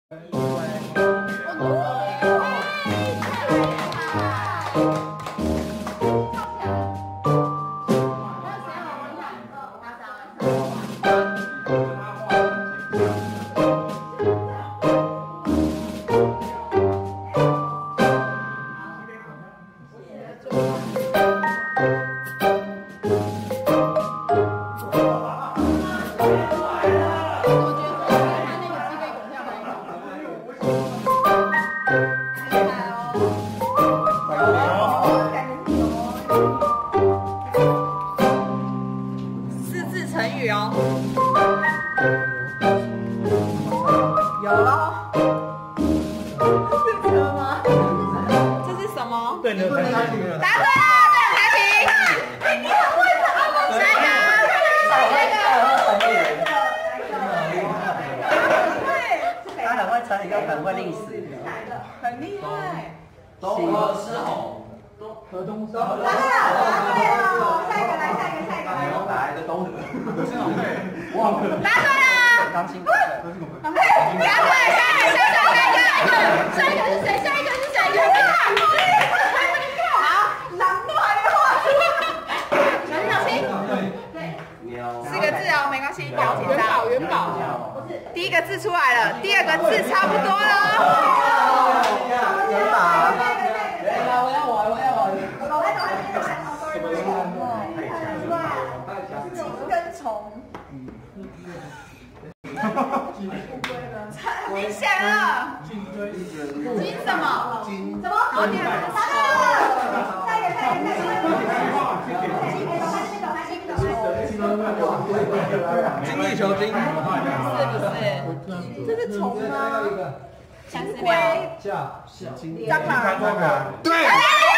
第一个字出来了，第二个字差不多了。金跟虫，明显了。金什么？什么？好，第二个。下一个。 精益求精。 是不是？这是虫吗？像是乌龟、蟑螂。 对。